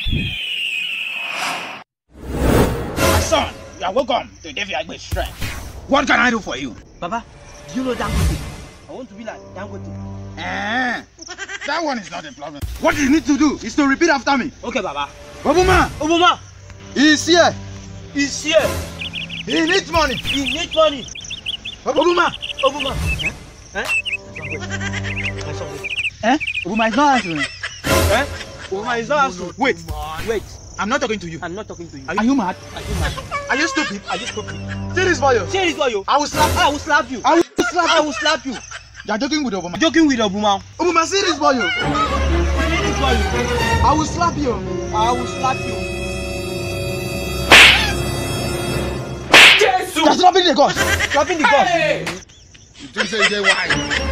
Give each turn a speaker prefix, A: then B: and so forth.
A: My son, you are welcome to Davy Agbe's shrine. What can I do for you?
B: Baba, do you know Dangote? I want to be like Dangote.
A: That one is not a problem. What you need to do is to repeat after me.
B: Okay, Baba.
A: Obuma!
B: Obuma!
A: He's here.
B: He's here.
A: He needs money.
B: He needs money.
A: Obuma!
B: Obuma!
A: Obuma is not answering.
B: Obuma is not answering.
A: Wait.
B: Wait.
A: I'm not talking to you.
B: I'm not talking to you.
A: Are you mad?
B: Are you mad?
A: Are you stupid?
B: Are you stupid?
A: See this boy.
B: Say this for you.
A: I will slap you.
B: I will slap you.
A: I will slap you.
B: I will slap you.
A: You are joking with Obuma.
B: Joking with Obuma.
A: Obuma, see this boy.
B: Say this for you.
A: I will slap you.
B: I will slap you.
A: You're slapping the ghost.
B: Slapping the ghost.
A: You think say you get why?